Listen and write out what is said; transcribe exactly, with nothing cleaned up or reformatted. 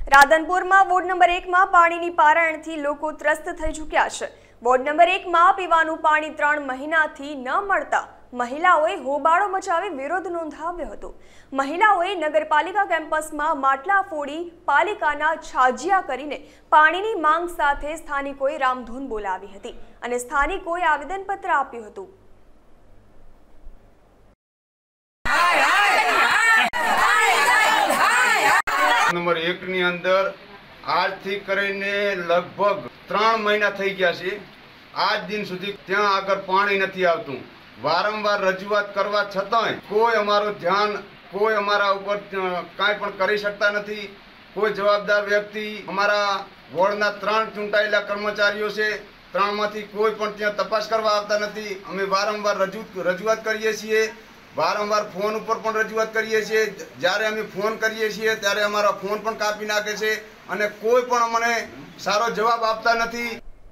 રાધનપુરમાં ward number એક માં પાણીની પારાયણથી લોકો ત્રસ્ત થઈ ચૂક્યા છે। વોર્ડ નંબર એક માં પીવાનું પાણી ત્રણ મહિનાથી ન મળતા મહિલાઓએ હોબાળો મચાવી વિરોધ નોંધાવ્યો હતો। મહિલાઓએ નગરપાલિકા કેમ્પસમાં માટલા ફોડી પાલિકાના છાજિયા કરીને પાણીની માંગ સાથે સ્થાનિકોએ રામધૂન બોલાવી હતી અને સ્થાનિકોએ આવેદનપત્ર આપ્યું હતું। नंबर एक नी अंदर आज थी करीने लगभग त्रण महीना थई गया छे। आज दिन सुधी त्यां आगर पाणी नथी आवतुं। वारंवार रजूआत करवा छतांय कोई अमारो ध्यान कोई अमारा उपर कांई पण करी शकता नथी। कोई जवाबदार व्यक्ति अमारा वोर्डना त्रण चूंटायेला कर्मचारीओ छे, त्रणमांथी कोई पण त्यां तपास करवा आवता नथी। अमे वारंवार रजू रजूआत करीए छीए, वारंवार फोन पर पण रजूआत करीए छीए। ज्यारे अमे फोन करीए छीए त्यारे अमारा फोन पण कापी नाखे छे अने कोई पण अमने सारो जवाब आपता नथी।